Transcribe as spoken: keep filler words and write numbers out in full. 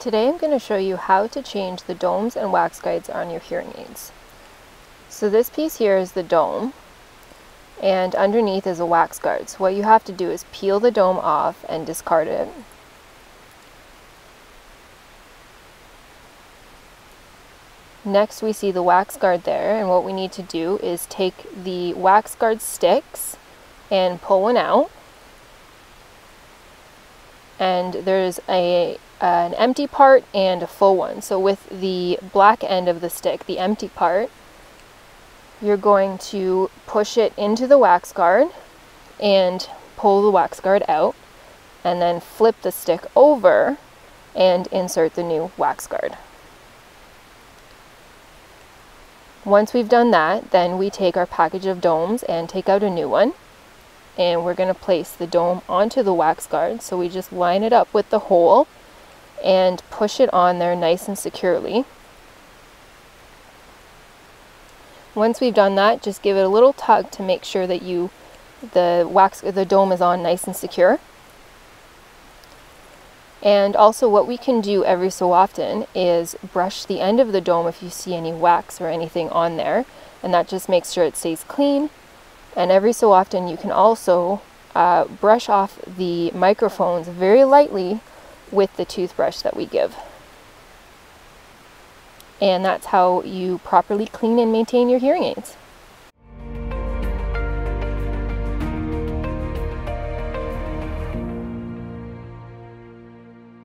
Today I'm going to show you how to change the domes and wax guides on your hearing aids. So this piece here is the dome, and underneath is a wax guard. So what you have to do is peel the dome off and discard it. Next we see the wax guard there, and what we need to do is take the wax guard sticks and pull one out. And there's a an empty part and a full one. So with the black end of the stick, the empty part, you're going to push it into the wax guard and pull the wax guard out, and then flip the stick over and insert the new wax guard. Once we've done that, then we take our package of domes and take out a new one. And we're going to place the dome onto the wax guard. So we just line it up with the hole and push it on there nice and securely. Once we've done that, just give it a little tug to make sure that you the wax the dome is on nice and secure. And also what we can do every so often is brush the end of the dome if you see any wax or anything on there, and that just makes sure it stays clean. And every so often you can also uh, brush off the microphones very lightly with the toothbrush that we give. And that's how you properly clean and maintain your hearing aids.